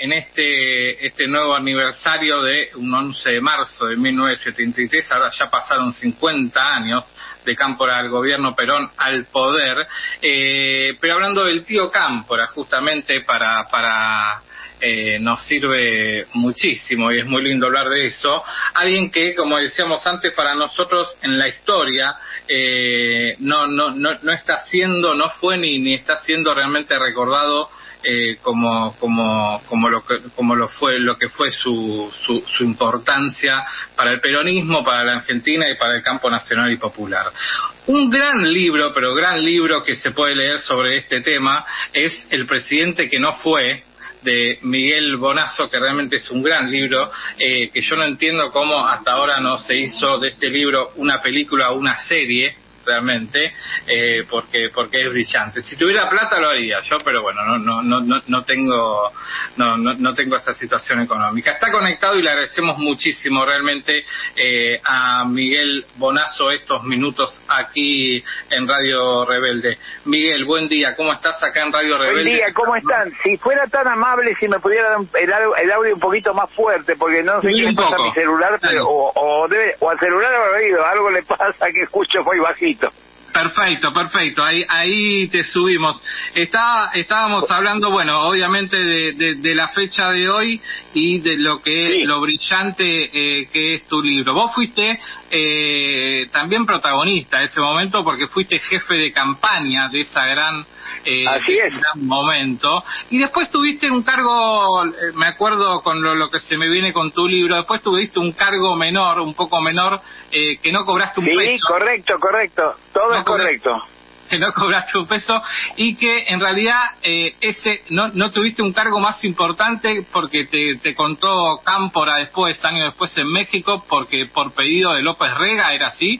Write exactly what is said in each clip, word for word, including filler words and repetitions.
en este este nuevo aniversario de un once de marzo de mil novecientos setenta y tres, ahora ya pasaron cincuenta años de Cámpora al gobierno, Perón al poder, eh, pero hablando del tío Cámpora, justamente para para eh, nos sirve muchísimo y es muy lindo hablar de eso, alguien que, como decíamos antes, para nosotros en la historia eh, no, no, no, no está siendo, no fue ni, ni está siendo realmente recordado Eh, como como como lo que como lo fue lo que fue su, su su importancia para el peronismo, para la Argentina y para el campo nacional y popular. Un gran libro, pero gran libro que se puede leer sobre este tema es El presidente que no fue, de Miguel Bonazo, que realmente es un gran libro, eh, que yo no entiendo cómo hasta ahora no se hizo de este libro una película o una serie, realmente, eh, porque porque es brillante. Si tuviera plata lo haría yo, pero bueno, no no no no no tengo no no, no tengo esa situación económica. Está conectado y le agradecemos muchísimo realmente eh, a Miguel Bonazo estos minutos aquí en Radio Rebelde. Miguel, buen día, ¿cómo estás acá en Radio Rebelde? Buen día, ¿cómo están? Si fuera tan amable, si me pudiera dar el, el audio un poquito más fuerte, porque no sé qué le pasa a mi celular, pero, o, o, debe, o al celular o al oído, algo le pasa que escucho muy bajito. Perfecto, perfecto, ahí ahí te subimos. Está, estábamos hablando, bueno, obviamente de, de, de la fecha de hoy y de lo que sí. lo brillante eh, que es tu libro. Vos fuiste eh, también protagonista de ese momento porque fuiste jefe de campaña de esa gran eh, Así es. gran momento, y después tuviste un cargo, eh, me acuerdo con lo, lo que se me viene con tu libro, después tuviste un cargo menor, un poco menor, eh, que no cobraste un sí, peso. Sí, correcto, correcto, todo no es correcto. Que no cobraste un peso y que en realidad eh, ese no no tuviste un cargo más importante porque te, te contó Cámpora después, años después en México, porque por pedido de López Rega, ¿era así?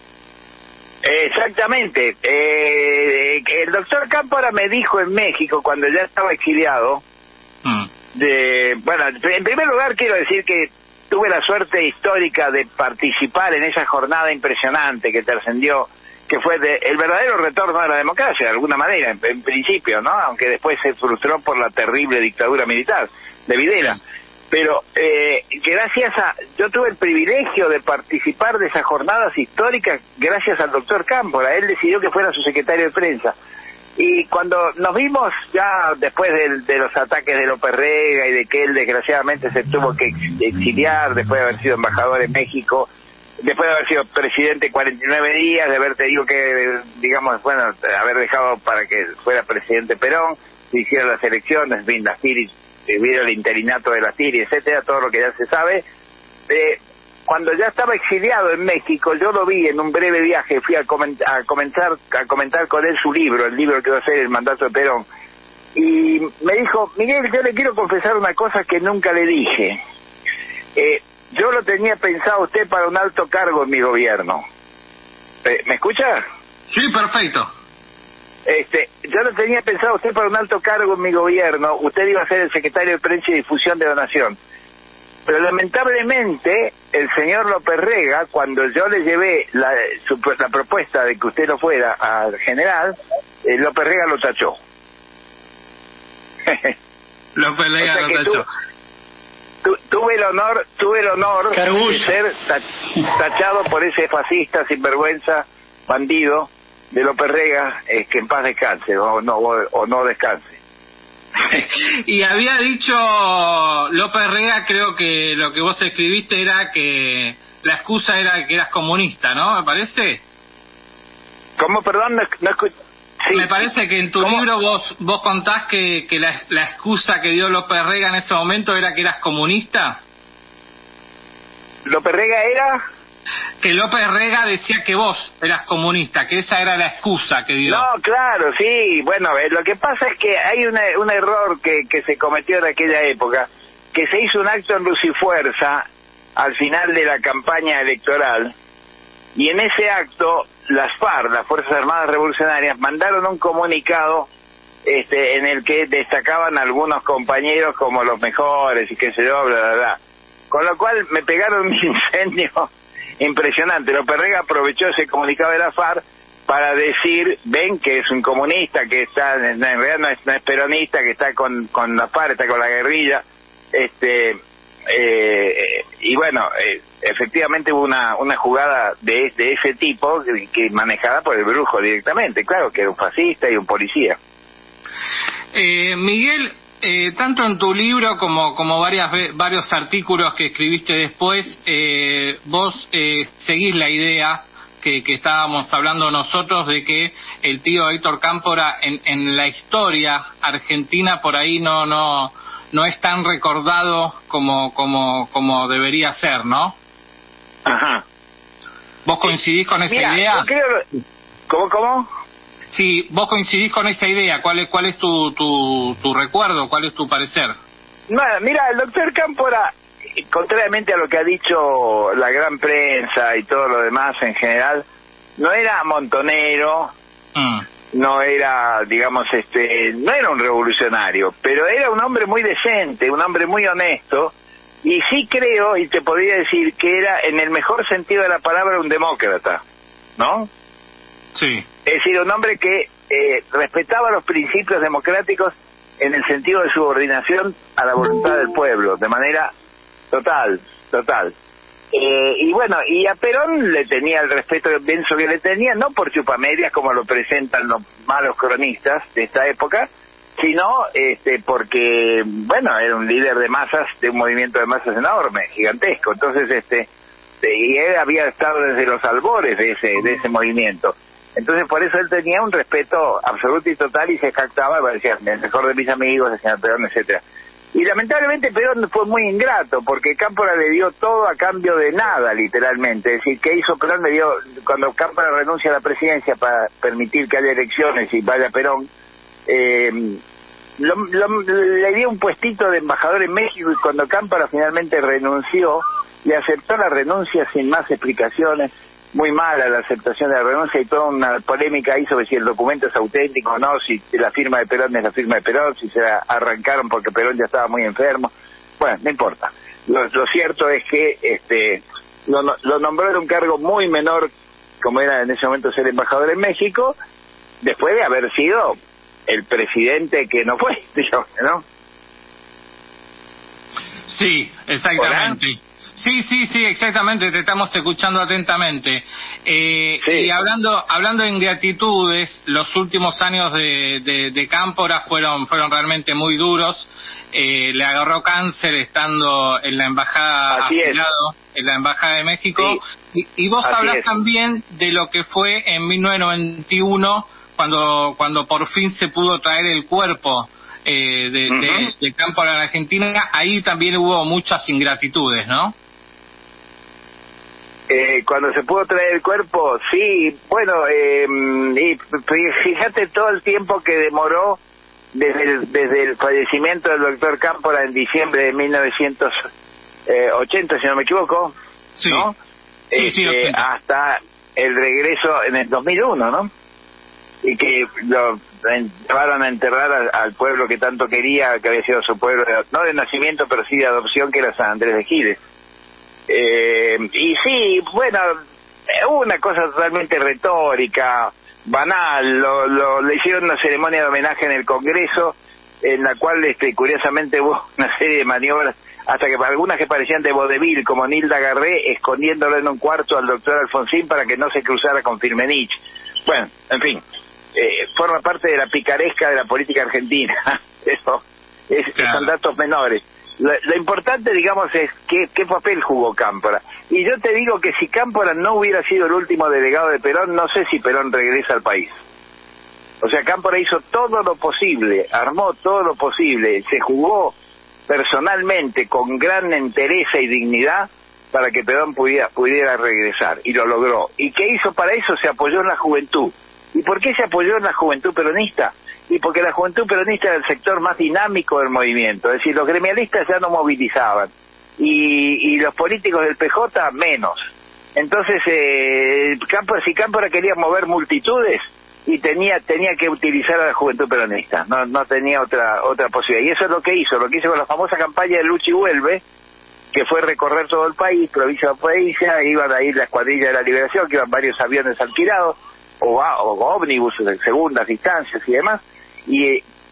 Exactamente. Eh, el doctor Cámpora me dijo en México, cuando ya estaba exiliado, mm. de bueno, en primer lugar quiero decir que tuve la suerte histórica de participar en esa jornada impresionante que trascendió, que fue de, el verdadero retorno a la democracia, de alguna manera, en, en principio, ¿no? Aunque después se frustró por la terrible dictadura militar de Videla. Pero eh, gracias a... Yo tuve el privilegio de participar de esas jornadas históricas gracias al doctor Cámpora. Él decidió que fuera su secretario de prensa. Y cuando nos vimos ya después de, de los ataques de López Rega y de que él desgraciadamente se tuvo que exiliar después de haber sido embajador en México, después de haber sido presidente cuarenta y nueve días, de haber tenido que, digamos, bueno, haber dejado para que fuera presidente Perón, se hicieron las elecciones, en fin, las Tiri, debido al interinato de las Tiri, etcétera, todo lo que ya se sabe. Eh, cuando ya estaba exiliado en México, yo lo vi en un breve viaje, fui a, coment a, comentar, a comentar con él su libro, el libro que va a ser El mandato de Perón, y me dijo, Miguel, yo le quiero confesar una cosa que nunca le dije. Eh, Yo lo tenía pensado a usted para un alto cargo en mi gobierno. Eh, ¿Me escucha? Sí, perfecto. Este, yo lo tenía pensado a usted para un alto cargo en mi gobierno. Usted iba a ser el secretario de Prensa y Difusión de la Nación. Pero lamentablemente, el señor López Rega, cuando yo le llevé la, su, la propuesta de que usted no fuera al general, eh, López Rega lo tachó. López Rega o sea lo tachó. Tu, tuve el honor, tuve el honor de ser tachado por ese fascista sinvergüenza, bandido de López Rega, es que en paz descanse o no o, o no descanse. Y había dicho López Rega, creo que lo que vos escribiste era que la excusa era que eras comunista, ¿no? ¿Me parece? ¿Cómo? Perdón, no, no escuché. Sí. Me parece que en tu ¿Cómo? libro vos vos contás que, que la, la excusa que dio López Rega en ese momento era que eras comunista. ¿López Rega era? Que López Rega decía que vos eras comunista, que esa era la excusa que dio. No, claro, sí. Bueno, eh, lo que pasa es que hay una, un error que, que se cometió en aquella época, que se hizo un acto en Luz y Fuerza al final de la campaña electoral, y en ese acto las FARC, las Fuerzas Armadas Revolucionarias, mandaron un comunicado este, en el que destacaban algunos compañeros como los mejores y qué sé yo, bla, bla, bla. Con lo cual me pegaron un incendio impresionante. López Rega aprovechó ese comunicado de la FARC para decir, ven que es un comunista, que está en realidad no es, no es peronista, que está con, con la FARC, está con la guerrilla, este eh, y bueno, eh, efectivamente hubo una una jugada de, de ese tipo que, que manejada por el brujo directamente, claro, que era un fascista y un policía. Eh, Miguel, eh, tanto en tu libro como como varias varios artículos que escribiste después, eh, vos eh, seguís la idea que, que estábamos hablando nosotros de que el tío Héctor Cámpora en, en la historia argentina por ahí no no no es tan recordado como como como debería ser, ¿no? Ajá. ¿Vos coincidís con esa Mira, idea? Yo creo... ¿Cómo, cómo? Sí, vos coincidís con esa idea. ¿Cuál es cuál es tu tu, tu recuerdo? ¿Cuál es tu parecer? No, mira, el doctor Cámpora, contrariamente a lo que ha dicho la gran prensa y todo lo demás en general, no era montonero, mm. no era, digamos, este, no era un revolucionario, pero era un hombre muy decente, un hombre muy honesto, y sí creo, y te podría decir que era, en el mejor sentido de la palabra, un demócrata, ¿no? Sí. Es decir, un hombre que eh, respetaba los principios democráticos en el sentido de subordinación a la voluntad del pueblo, de manera total, total. Eh, y bueno, y a Perón le tenía el respeto que pienso que le tenía, no por chupamedias como lo presentan los malos cronistas de esta época, sino este porque, bueno, era un líder de masas, de un movimiento de masas enorme, gigantesco. Entonces, este y él había estado desde los albores de ese de ese movimiento. Entonces, por eso él tenía un respeto absoluto y total y se jactaba, decía, el mejor de mis amigos, decía Perón, etcétera. Y lamentablemente Perón fue muy ingrato, porque Cámpora le dio todo a cambio de nada, literalmente. Es decir, ¿qué hizo Perón? Le dio, cuando Cámpora renuncia a la presidencia para permitir que haya elecciones y vaya Perón, eh, lo, lo, le dio un puestito de embajador en México, y cuando Cámpora finalmente renunció, le aceptó la renuncia sin más explicaciones. Muy mala la aceptación de la renuncia, y toda una polémica ahí sobre si el documento es auténtico o no, si la firma de Perón es la firma de Perón, si se la arrancaron porque Perón ya estaba muy enfermo. Bueno, no importa. Lo, lo cierto es que este lo, lo nombró en un cargo muy menor, como era en ese momento ser embajador en México, después de haber sido el presidente que no fue, digamos, ¿no? Sí, exactamente. ¿Hola? Sí, sí, sí, exactamente, te estamos escuchando atentamente. Eh, sí. Y hablando hablando de ingratitudes, los últimos años de, de, de Cámpora fueron fueron realmente muy duros. Eh, le agarró cáncer estando en la embajada, afiliado, en la embajada de México. Sí. Y, y vos Así hablás es. también de lo que fue en mil novecientos noventa y uno, cuando cuando por fin se pudo traer el cuerpo eh, de, uh-huh. de, de Cámpora a la Argentina. Ahí también hubo muchas ingratitudes, ¿no? Eh, cuando se pudo traer el cuerpo, sí, bueno, eh, y fíjate todo el tiempo que demoró desde el, desde el fallecimiento del doctor Cámpora en diciembre de mil novecientos ochenta, si no me equivoco, sí. ¿no? Sí, este, sí, hasta el regreso en el dos mil uno, ¿no? Y que lo llevaron a enterrar al, al pueblo que tanto quería, que había sido su pueblo, de, no de nacimiento, pero sí de adopción, que era San Andrés de Giles. Eh, y sí, bueno, hubo una cosa totalmente retórica, banal, lo, lo, le hicieron una ceremonia de homenaje en el Congreso, en la cual este, curiosamente hubo una serie de maniobras, hasta que algunas que parecían de vodevil, como Nilda Garré, escondiéndolo en un cuarto al doctor Alfonsín para que no se cruzara con Firmenich. Bueno, en fin, eh, forma parte de la picaresca de la política argentina. Eso es, claro. Son datos menores. Lo, lo importante, digamos, es qué, qué papel jugó Cámpora. Y yo te digo que si Cámpora no hubiera sido el último delegado de Perón, no sé si Perón regresa al país. O sea, Cámpora hizo todo lo posible, armó todo lo posible, se jugó personalmente con gran entereza y dignidad para que Perón pudiera, pudiera regresar, y lo logró. ¿Y qué hizo para eso? Se apoyó en la juventud. ¿Y por qué se apoyó en la juventud peronista? Y porque la juventud peronista era el sector más dinámico del movimiento, es decir, los gremialistas ya no movilizaban, y, y los políticos del P J menos. Entonces, eh, Cámpora, si Cámpora quería mover multitudes, y tenía tenía que utilizar a la juventud peronista, no no tenía otra otra posibilidad. Y eso es lo que hizo, lo que hizo con la famosa campaña de Lucha y Vuelve, que fue recorrer todo el país, provincia a provincia, iban a ir la escuadrilla de la Liberación, que iban varios aviones alquilados, o, o ómnibus de segundas instancias y demás, y,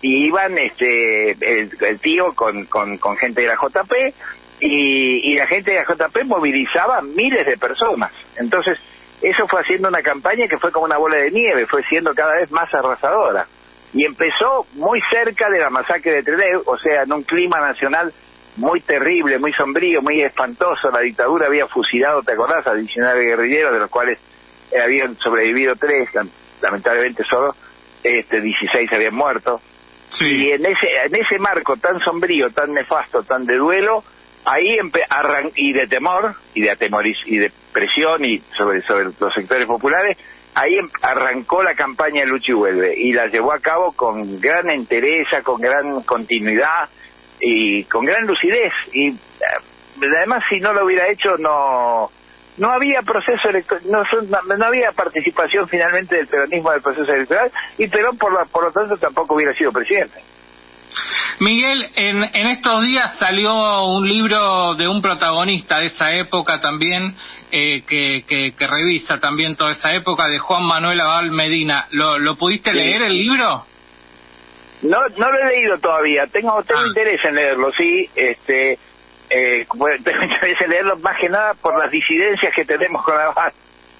y iban este el, el tío con, con, con gente de la J P, y, y la gente de la J P movilizaba miles de personas. Entonces, eso fue haciendo una campaña que fue como una bola de nieve, fue siendo cada vez más arrasadora. Y empezó muy cerca de la masacre de Trelew, o sea, en un clima nacional muy terrible, muy sombrío, muy espantoso. La dictadura había fusilado, ¿te acordás?, a diecinueve guerrilleros, de los cuales habían sobrevivido tres, lamentablemente solo este, dieciséis habían muerto. Sí. Y en ese en ese marco tan sombrío, tan nefasto, tan de duelo, ahí arran y de temor, y de atemoriz y de presión y sobre, sobre los sectores populares, ahí arrancó la campaña Lucha y Vuelve, y la llevó a cabo con gran entereza, con gran continuidad y con gran lucidez. Y además, si no lo hubiera hecho, no no había proceso electoral, no, no había participación finalmente del peronismo del proceso electoral, y Perón por, la, por lo tanto tampoco hubiera sido presidente. Miguel, en, en estos días salió un libro de un protagonista de esa época también, eh, que, que, que revisa también toda esa época, de Juan Manuel Abal Medina. ¿Lo, lo pudiste sí. leer el libro? No, no lo he leído todavía. Tengo, tengo ah. interés en leerlo, sí. Este, eh, bueno, tengo interés en leerlo más que nada por las disidencias que tenemos con Abal.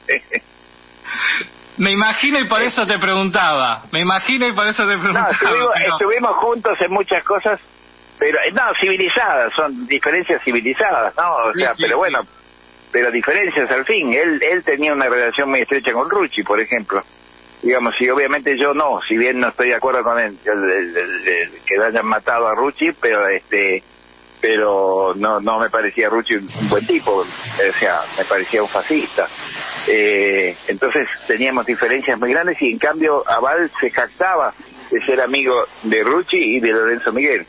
Me imagino y por eso te preguntaba. Me imagino y por eso te preguntaba. No, estuvimos, pero... estuvimos juntos en muchas cosas, pero no, civilizadas, son diferencias civilizadas, ¿no? O sea, sí, sí, pero bueno, sí. pero diferencias al fin. Él él tenía una relación muy estrecha con Rucci, por ejemplo. Digamos, y obviamente yo no, si bien no estoy de acuerdo con él, el, el, el, el, que hayan matado a Rucci, pero este pero no no me parecía Rucci un, un buen tipo, o sea, me parecía un fascista. Eh, entonces teníamos diferencias muy grandes, y en cambio Abal se jactaba de ser amigo de Rucci y de Lorenzo Miguel.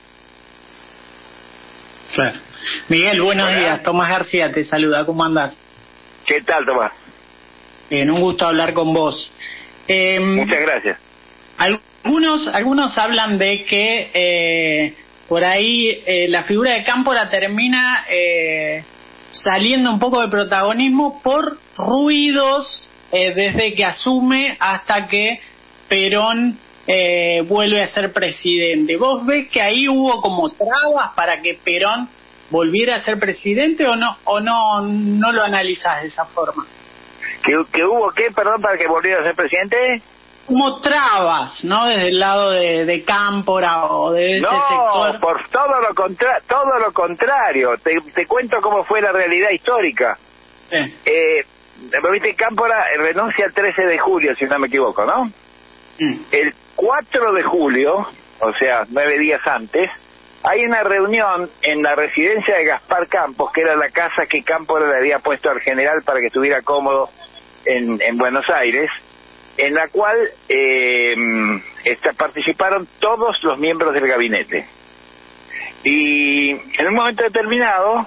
Claro. Miguel, buenos Hola. días. Tomás García te saluda. ¿Cómo andás? ¿Qué tal, Tomás? Bien, un gusto hablar con vos. Eh, Muchas gracias. Algunos algunos hablan de que eh, por ahí eh, la figura de Cámpora termina eh, saliendo un poco de protagonismo por ruidos eh, desde que asume hasta que Perón eh, vuelve a ser presidente. ¿Vos ves que ahí hubo como trabas para que Perón volviera a ser presidente, o no o no no lo analizás de esa forma? ¿Que, que hubo qué, perdón, para que volviera a ser presidente? Como trabas, ¿no? Desde el lado de, de Cámpora o de ese no, sector. No, por todo lo contra todo lo contrario. Te, te cuento cómo fue la realidad histórica. Sí. Eh, ¿Viste? Cámpora renuncia el trece de julio, si no me equivoco, ¿no? Mm. El cuatro de julio, o sea, nueve días antes, hay una reunión en la residencia de Gaspar Campos, que era la casa que Cámpora le había puesto al general para que estuviera cómodo en, en Buenos Aires, en la cual eh, esta, participaron todos los miembros del gabinete. Y en un momento determinado,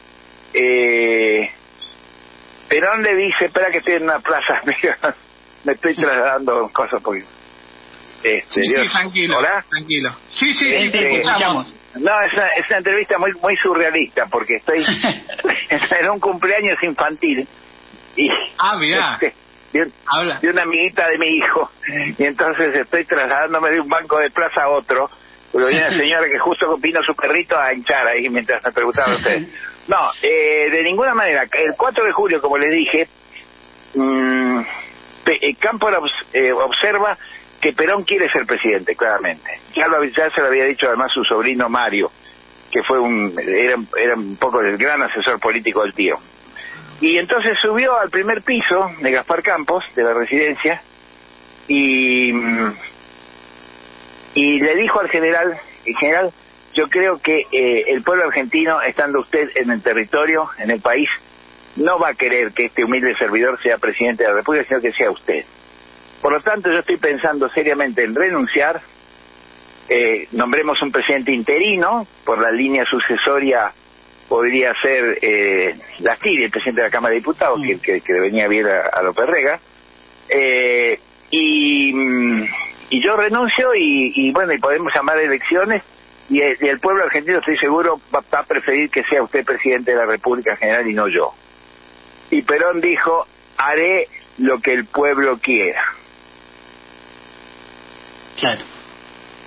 eh, Perón le dice, espera que estoy en una plaza, me estoy trasladando cosas porque... Este, sí, sí, tranquilo, ¿Hola? tranquilo. Sí, sí, este, sí, escuchamos. No, es una, es una entrevista muy muy surrealista, porque estoy en un cumpleaños infantil. Y, ah, mirá. Este, de, un, de una amiguita de mi hijo, y entonces estoy trasladándome de un banco de plaza a otro, porque viene una señora que justo vino su perrito a hinchar ahí mientras me preguntaban ustedes. No, eh, de ninguna manera. El cuatro de julio, como les dije, mmm, Cámpora eh, observa que Perón quiere ser presidente, claramente. Ya, lo, ya se lo había dicho además su sobrino Mario, que fue un era, era un poco el gran asesor político del tío. Y entonces subió al primer piso de Gaspar Campos, de la residencia, y, y le dijo al general, el general, yo creo que eh, el pueblo argentino, estando usted en el territorio, en el país, no va a querer que este humilde servidor sea presidente de la República, sino que sea usted. Por lo tanto, yo estoy pensando seriamente en renunciar, eh, nombremos un presidente interino, por la línea sucesoria podría ser eh, Lastiri, el presidente de la Cámara de Diputados, mm. que, que, que venía bien a, a López Rega, eh, y, y yo renuncio y, y bueno, y podemos llamar elecciones, y el, y el pueblo argentino, estoy seguro, va, va a preferir que sea usted presidente de la República en general y no yo. Y Perón dijo, haré lo que el pueblo quiera. Claro.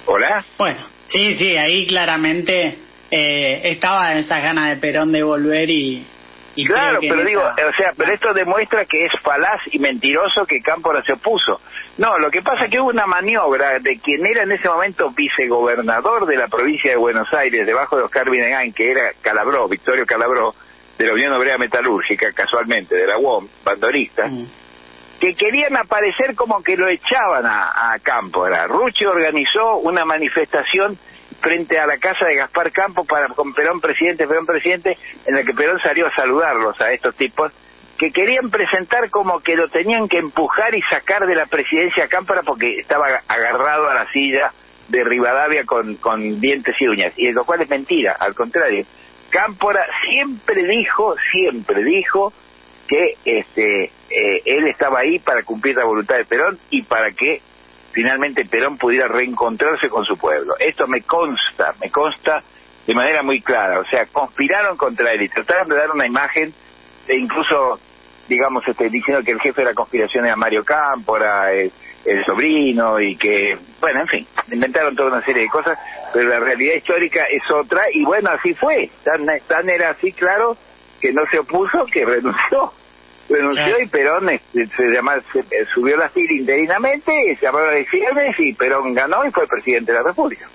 ¿Hola? Bueno, sí, sí, ahí claramente eh, estaba esas ganas de Perón de volver y... y claro, pero esa... digo, o sea, pero esto demuestra que es falaz y mentiroso que Cámpora se opuso. No, lo que pasa es que hubo una maniobra de quien era en ese momento vicegobernador de la provincia de Buenos Aires, debajo de Oscar Binegain, que era Calabró, Victorio Calabró, de la Unión Obrera Metalúrgica, casualmente, de la U O M, bandorista, mm. que querían aparecer como que lo echaban a, a Cámpora. Rucci organizó una manifestación frente a la casa de Gaspar Campos para con Perón presidente, Perón presidente, en la que Perón salió a saludarlos a estos tipos, que querían presentar como que lo tenían que empujar y sacar de la presidencia a Cámpora porque estaba agarrado a la silla de Rivadavia con, con dientes y uñas, y lo cual es mentira, al contrario. Cámpora siempre dijo, siempre dijo que este eh, él estaba ahí para cumplir la voluntad de Perón y para que finalmente Perón pudiera reencontrarse con su pueblo. Esto me consta, me consta de manera muy clara. O sea, conspiraron contra él y trataron de dar una imagen de incluso, digamos, este, diciendo que el jefe de la conspiración era Mario Cámpora, el, el sobrino, y que, bueno, en fin, inventaron toda una serie de cosas, pero la realidad histórica es otra, y bueno, así fue. Tan, tan era así, claro, que no se opuso, que renunció. renunció claro. Y Perón este, se, llama, se subió la fila interinamente, se llamaron elecciones y Perón ganó y fue presidente de la República.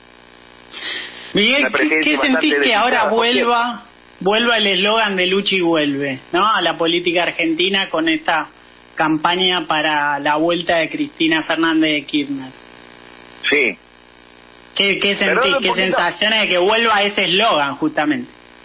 Miguel, ¿qué, ¿qué sentís que ahora vuelva vuelva el eslogan de Luchi vuelve, ¿no?, a la política argentina con esta campaña para la vuelta de Cristina Fernández de Kirchner? Sí. ¿Qué, qué sentís, qué sensaciones de que vuelva ese eslogan justamente?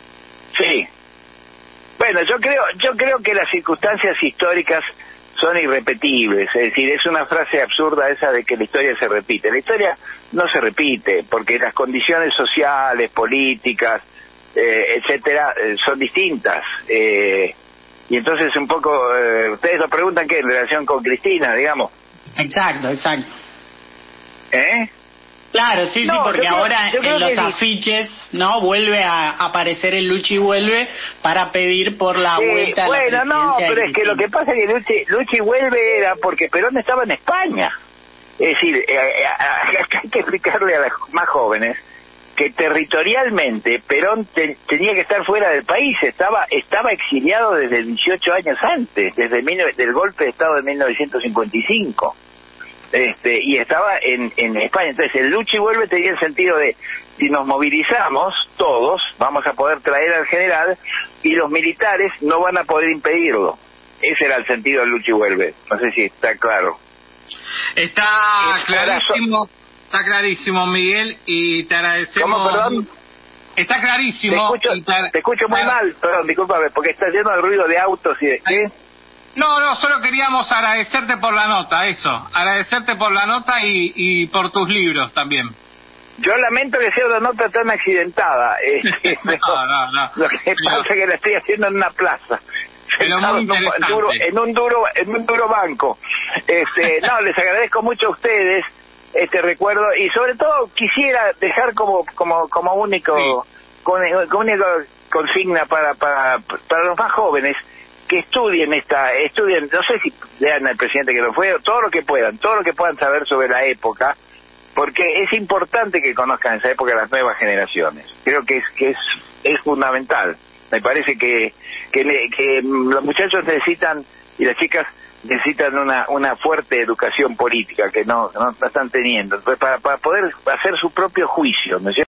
Sí. Bueno, yo creo, yo creo que las circunstancias históricas son irrepetibles, es decir, es una frase absurda esa de que la historia se repite. La historia no se repite, porque las condiciones sociales, políticas, eh, etcétera, eh, son distintas. Eh, y entonces un poco, eh, ustedes nos preguntan qué en relación con Cristina, digamos. Exacto, exacto. ¿Eh? Claro, sí, no, sí, porque creo, ahora en los afiches, sí, ¿no?, vuelve a aparecer el Luchi vuelve para pedir por la sí, vuelta a bueno, la presidencia. Bueno, no, pero es que lo que pasa es que Luchi, Luchi vuelve era porque Perón estaba en España. Es decir, eh, eh, hay que explicarle a los más jóvenes que territorialmente Perón te, tenía que estar fuera del país, estaba estaba exiliado desde dieciocho años antes, desde mil, del golpe de Estado de mil novecientos cincuenta y cinco. Este, y estaba en, en España. Entonces el Luchi vuelve tenía el sentido de, si nos movilizamos todos, vamos a poder traer al general y los militares no van a poder impedirlo. Ese era el sentido del Luchi vuelve. No sé si está claro. Está es clarísimo, está clarísimo, Miguel, y te agradecemos. ¿Cómo, perdón? Está clarísimo. Te escucho, y te... te escucho muy mal, perdón, discúlpame, porque está lleno de ruido de autos y de... ¿Qué? No, no, solo queríamos agradecerte por la nota, eso, agradecerte por la nota y, y por tus libros también. Yo lamento que sea una nota tan accidentada. Eh, no, no, no. Lo que no. pasa es que la estoy haciendo en una plaza. Pero muy en, un duro, en un duro en un duro banco. Este, no, les agradezco mucho a ustedes este recuerdo y sobre todo quisiera dejar como como como único sí. con, como única consigna para para para los más jóvenes que estudien esta, estudien, no sé si lean al presidente que lo fue, todo lo que puedan, todo lo que puedan saber sobre la época, porque es importante que conozcan esa época las nuevas generaciones. Creo que es que es es fundamental. Me parece que que, le, que los muchachos necesitan y las chicas necesitan una una fuerte educación política que no no están teniendo, para para poder hacer su propio juicio, ¿no es cierto?